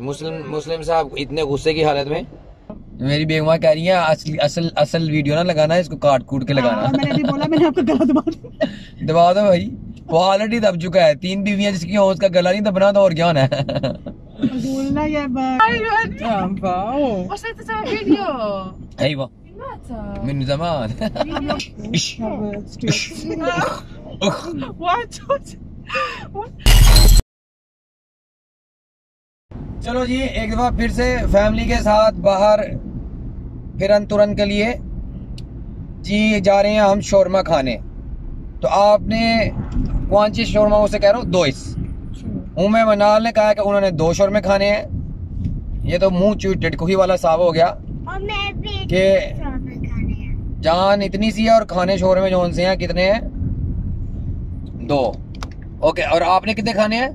मुस्लिम साहब इतने गुस्से की हालत में मेरी बेगमा कह रही है असल वीडियो ना लगाना है, इसको काट कूट के लगाना। मैंने भी बोला, मैंने आपका गला दबा दिया। दबा दो भाई, वो ऑलरेडी दब चुका है। 3 बीवियां जिसकी हो उसका गला नहीं दबना तो और क्या होना है। बोलना ये ايوه من زمان। चलो जी, एक दफा फिर से फैमिली के साथ बाहर फिरन तुरन के लिए जी जा रहे हैं हम शोरमा खाने। तो आपने कौन सी शोरमा उसे कह रहा हूँ? 2 उम्मे मनाल ने कहा कि उन्होंने 2 शोरमे खाने हैं। ये तो मुंह चूट टिटकुही वाला साहब हो गया कि जान इतनी सी है और खाने शोरमे जोन से हैं कितने हैं? 2। ओके, और आपने कितने खाने हैं?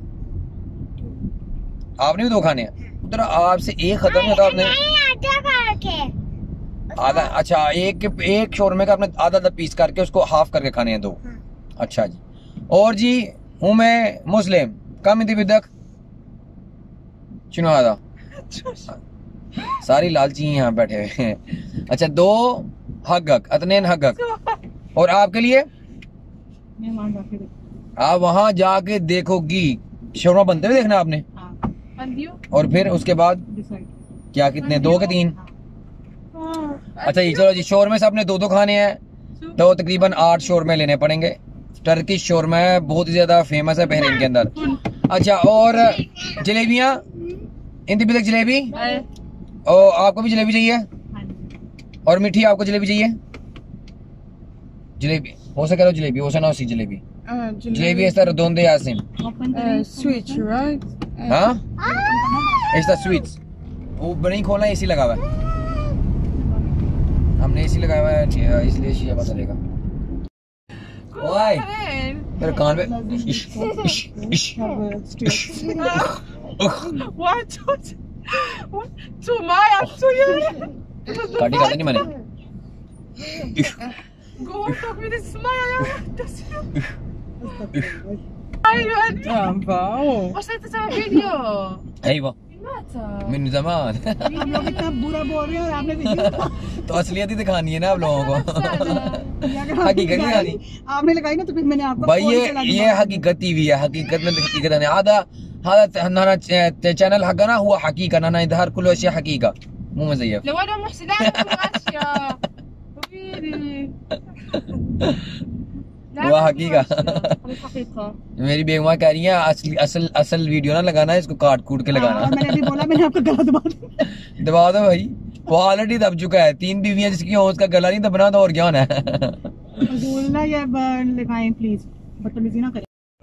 आपने भी 2 खाने हैं। उधर आपसे एक खत्म नहीं होता। आपने आधा, अच्छा, एक शोरमे का आपने आधा पीस करके उसको हाफ करके खाने हैं 2। अच्छा जी। और जी हूँ मैं मुस्लिम कम इधर बिदक चुनो आधा सारी लालची यहाँ बैठे हुए हैं। अच्छा, 2 हक अतनेन हक। और आपके लिए आप वहां जाके देखोगी शोरमा बनते हुए देखना आपने, और फिर उसके बाद क्या कितने 2 के 3? अच्छा जी, चलो जी, शोरमे से आपने 2 खाने हैं तो तकरीबन 8 शोरमे लेने पड़ेंगे। टर्किश शोरमा है, बहुत ही ज्यादा फेमस है बहरीन के अंदर। अच्छा, और जलेबियाँ इंतबी तक जलेबी, और आपको भी जलेबी चाहिए? और मीठी आपको जलेबी चाहिए? जलेबी हो सके जलेबी हो ना उसी जलेबी जलेबी इस तरह दोंदे यासिम Switch, right? हाँ इस तरह स्वीट्स वो बनी खोलना, एसी लगा हुआ है, हमने एसी लगाया हुआ है इसलिए शिया पता चलेगा। ओए मेरे कान पे काटी काटे नहीं मैंने। ايوه من زمان। हम लोग इतना बुरा बोल रहे हैं और आपने तो असलियत ही दिखानी है ना आप लोगों को, हकीकत नहीं दिखानी। आपने लगाई ना तो फिर मैंने आपको भाई ये हकीकत भी है, हकीकत में हकीकत है। هذا हमारा चैनल हका ना हुआ हकीका ना इधर कुल अशिया हकीका मु मज़य्यफ वो हकीका। मेरी बेगमा कह रही है असल वीडियो ना लगाना है, इसको काट कूट के लगाना। मैंने भी बोला, मैंने आपका गला दबा दिया। दबा दो भाई, वो ऑलरेडी दब चुका है। 3 बीवियां जिसकी हो उसका गला नहीं दबना तो और क्या होना है। बोलना ये लिखाएं प्लीज, बदतमीजी ना करें।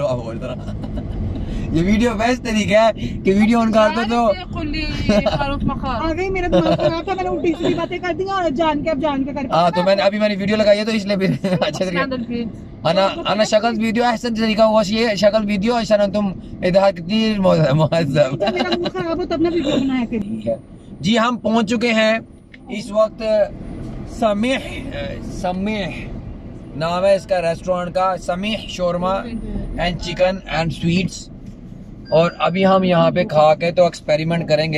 ये वीडियो बेस्ट तरीका है कि वीडियो ऑन कर दो तो आ गई, मेरा दिमाग खराब था, मैंने उल्टी सीधी बातें कर दी और जान के कर। हाँ, तो मैंने वीडियो लगाई है तो इसलिए फिर अच्छा तरीका अना शक्ल वीडियो अहसन तरीका हुआ ये शक्ल वीडियो ऐसा तुम इधर कितनी मुहज्जब। मेरा मुंह खराब हो तब ना वीडियो बनाया करिए। जी, हम पहुंच चुके हैं इस वक्त समीह नाम है इसका रेस्टोरेंट का, Samih shawarma and chicken and sweets. और अभी हम यहाँ पे खा के तो एक्सपेरिमेंट करेंगे।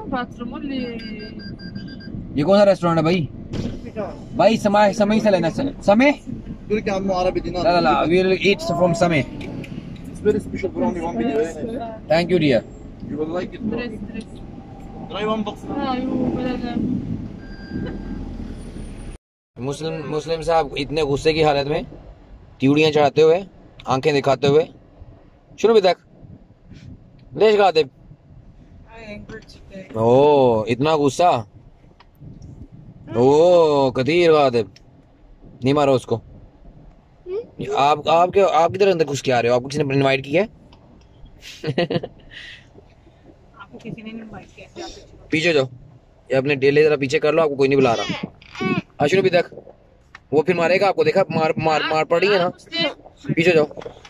ये कौन सा रेस्टोरेंट है भाई? समय से लेना समय لا لا we'll eat from Sameh. It's very special for only one video. Thank you dear. You will like it. Try one box. मुस्लिम साहब इतने गुस्से की हालत में त्यूड़ियां चढ़ाते हुए आंखें दिखाते हुए शुरू भी तक लेश गा दे। ओ इतना गुस्सा, ओ कथीर गा दे, नहीं मारो उसको। आप किधर अंदर घुस के आ रहे हो? आपको किसी ने इनवाइट किया है? आपको किसी ने इनवाइट किया? पीछे जाओ, ये अपने डेले जरा पीछे कर लो, आपको कोई नहीं बुला रहा। अशुरू भी तक वो फिर मारेगा आपको, देखा मार पड़ी है ना, पीछे जाओ।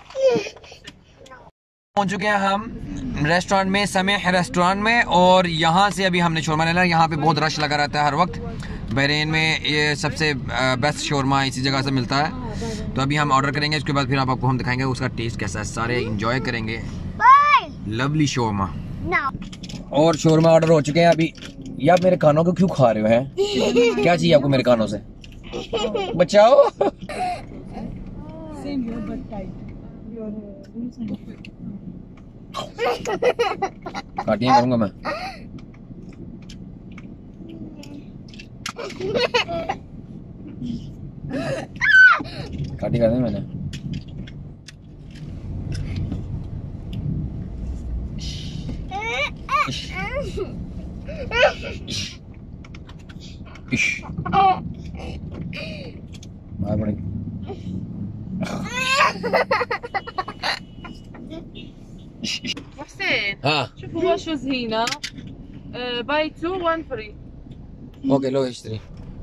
पहुंच चुके हैं हम रेस्टोरेंट में, समीह रेस्टोरेंट में, और यहाँ से अभी हमने शोरमा लेना। यहाँ पे बहुत रश लगा रहता है हर वक्त। बहरीन में ये सबसे बेस्ट शोरमा इसी जगह से मिलता है। तो अभी हम ऑर्डर करेंगे, उसके बाद फिर आपको हम दिखाएंगे उसका टेस्ट कैसा है। सारे इंजॉय करेंगे लवली शोरमा। और शोरमा ऑर्डर हो चुके हैं अभी। ये आप मेरे कानों को क्यों खा रहे हो हैं? क्या चाहिए आपको मेरे कानों से? बचाओ। काटियां करूंगा मैं। काटी कर दी मैंने। बाहर पड़ेगी। حسين हाँ شوفوا وشوز هنا باي 2 1 free. ओके लो हिस्ट्री।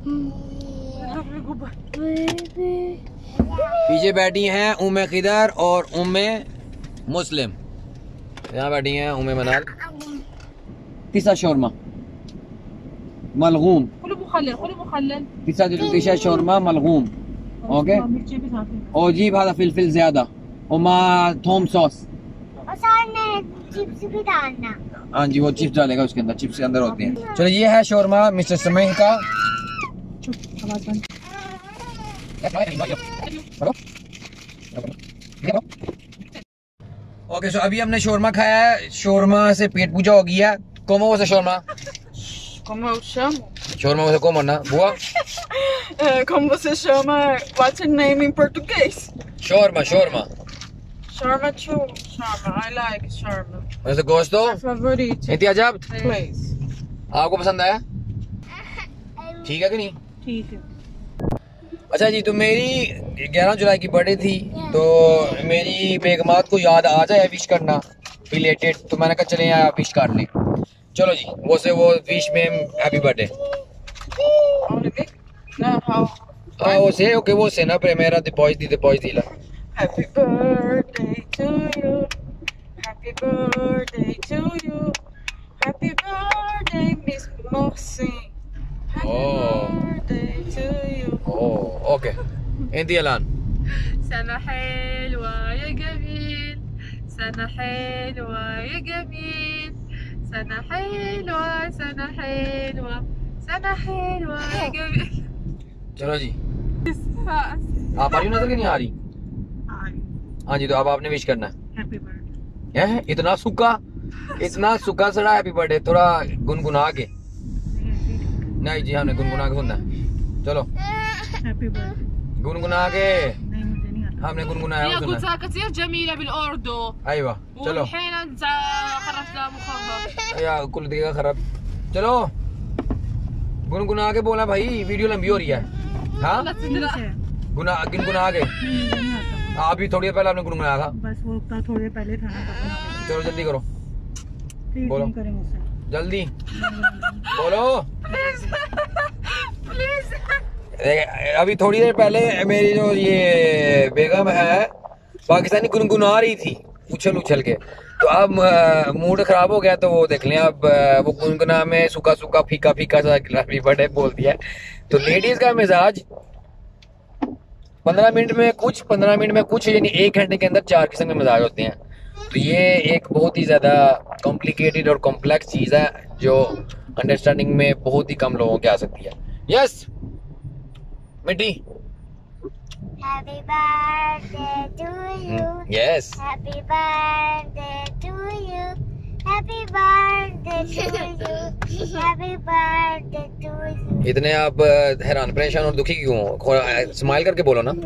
पीछे बैठी हैं उम्मे खिदर और उम्मे मुस्लिम। यहाँ बैठी हैं उम्मे मनाल। तीसरा शोरमा मलगूम। كله مخلل كله مخلل. तीसरा शोरमा मलगूम। ओके और जी भादा फिलफिल ज्यादा और माँ थोम सॉस। चिप्स भी डालना। हाँ जी वो चिप्स डालेगा उसके अंदर। चिप्स के अंदर होती हैं। चलो ये है शोरमा मिस्टर समीह का। ओके सो अभी हमने शोरमा खाया है। शोरमा से पेट पूजा हो गया। Cómo se llama? ¿Cómo se llama? Shorma você como, né? Boa? ¿Cómo se llama? What's your name in Portuguese? Shorma, shorma. Sharma Sharma. I like Sharma. Você gostou? Favorito. Inti ajab? Please. आपको पसंद आया? ठीक है कि नहीं? ठीक है। अच्छा जी तो मेरी 11 जुलाई की बर्थडे थी तो मेरी बेगमात को याद आ जाए विश करना रिलेटेड तो मैंने कहा चले यहाँ विश कर लें। चलो जी वो विश में happy birthday. Only me? No, how? हाँ वो ओके वो ना primera depois dila। Happy birthday to you. Happy birthday to you. Happy birthday, Miss Moxie. Happy birthday to you. اوكي انت يا لان. سنة حلوة يا جميل سنة حلوة يا جميل سنة حلوة سنة حلوة سنة حلوة يا جميل. चलो जी आप आ रही हो नजर कि नहीं आ रही? हाँ जी तो अब आपने विश करना है। Happy birthday. है इतना सूखा सड़ा हैप्पी बर्थडे थोड़ा गुनगुना के। नहीं जी हमने गुनगुना के सुनना है। चलो हैप्पी बर्थडे। गुनगुना के नहीं मुझे नहीं आता। हमने गुनगुनाया هي सुनना قلتها كثير جميلة بالأردو ايوه चलो والحين أنت خرجت لها مخها. या कुल देगा खराब। चलो गुनगुना के बोला भाई वीडियो लंबी हो रही है। हाँ لا تدرى गुनगुना के मुझे नहीं आता। अभी थोड़ी देर पहले आपने गुनगुनाया था। बस वो था थोड़ी देर पहले था ना। चलो जल्दी करो प्लीज बोलो। नहीं करें मुझसे। जल्दी बोलो। अभी थोड़ी देर पहले मेरी जो ये बेगम है पाकिस्तानी गुनगुना रही थी उछल उछल के तो अब मूड खराब हो गया तो वो देख लें अब वो गुनगुना में सूखा सूखा फीका फीका सा हैप्पी बर्थडे बोल दिया। तो लेडीज का मिजाज 15 मिनट में कुछ यानी 1 घंटे के अंदर 4 किस्म के मिजाज होते हैं। तो ये एक बहुत ही ज़्यादा कॉम्प्लिकेटेड और कॉम्प्लेक्स चीज़ है जो अंडरस्टैंडिंग में बहुत ही कम लोगों के आ सकती है। यस मिट्टी Happy birthday to you. Yes Happy birthday to you. Happy birthday to you. Happy birthday to you. इतने आप हैरान परेशान और दुखी क्यों हो? स्माइल करके बोलो ना।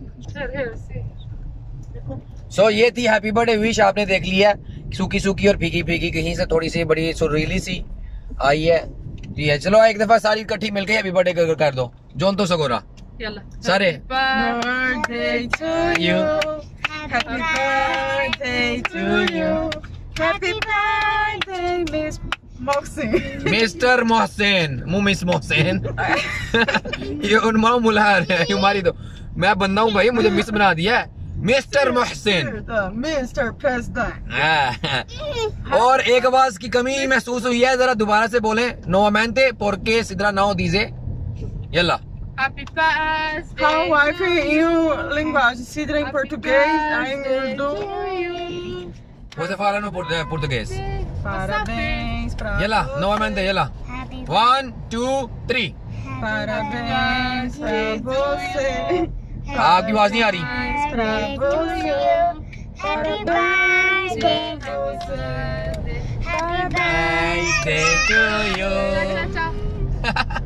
सो ये थी हैप्पी बर्थडे विश आपने देख लिया। सूखी सूखी और फीकी फीकी कहीं से थोड़ी सी बड़ी सुरीली सी आई है। जी है चलो एक दफा सारी इकट्ठी मिलके हैप्पी बर्थडे कर दो। जोन तो सगोरा يلا सारे Birthday to you. Happy birthday to you. Happy birthday, Miss Moxie. Mister Mohsin miss Mohsin ये उनमाओ मुलार है हमारी तो मैं बंदा हूँ भाई मुझे मिस बना दिया है मिस्टर मोहसिन। Mr. President. और एक आवाज की कमी महसूस हुई है जरा दोबारा से बोलें। नुआमेंटे porque sidra no dice yalla Happy birthday How I feel you linguagem sidra em português, em urdu. você fala no português Parabéns pra Yalla, novamente, yalla. Happy 1, 2, 3. Parabéns pra você. आपकी आवाज नहीं आ रही. Pra você. Happy birthday to you. Happy birthday. Birthday to you. Ciao, ciao.